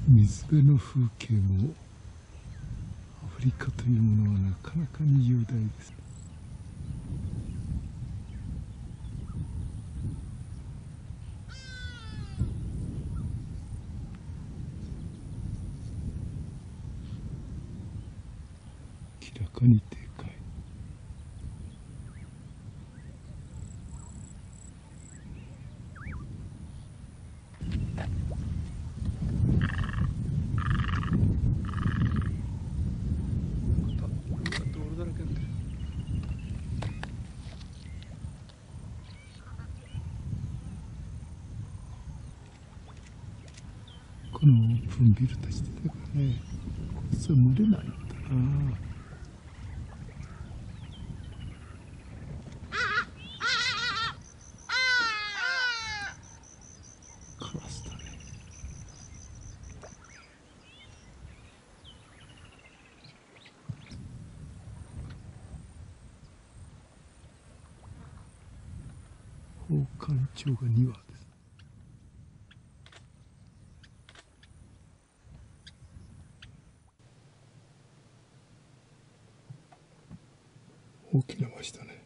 水辺の風景もアフリカというものはなかなかに雄大です。明らかにでかい。道路だらけになってる。このオープンビルたちだからね、それ群れないんだな。カラスだね。宝冠鳥が2羽です。大きな橋だね。